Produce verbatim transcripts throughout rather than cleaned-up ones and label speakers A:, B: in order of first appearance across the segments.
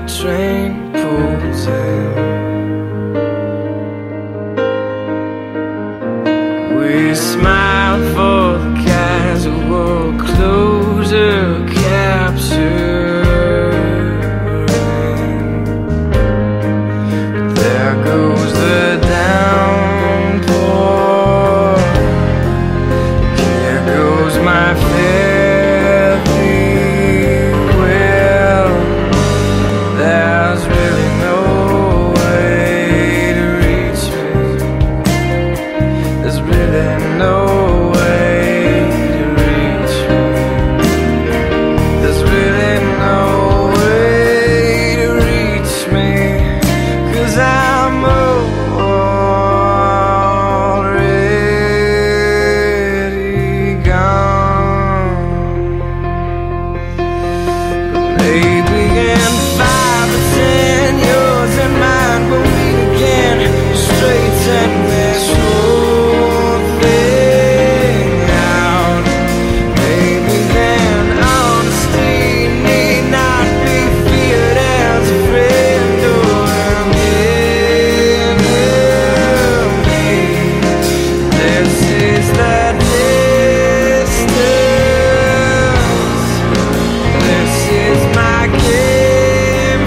A: train pulls in. We smiled for the guys who were closer capturing. But there goes the downpour. Here goes my fare thee well. There's really no way to reach me. There's really no way to reach me. There's really no way to reach me, 'cause I'm already gone. But maybe in five or ten years and mine will meet again, straighten this whole thing out. Maybe then honesty need not be feared as a friend or an enemy. This is the distance. This is my game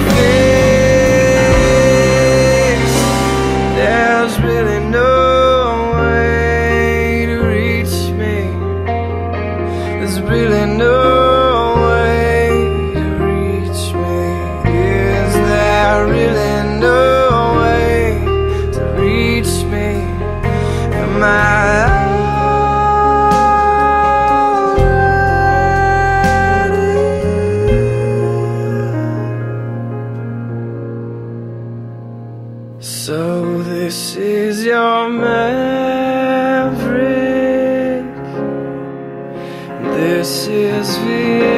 A: face. There's really no way to reach me. There's really no way to reach me. Is there really no way to reach me? Am I So this is your maverick. This is Vienna.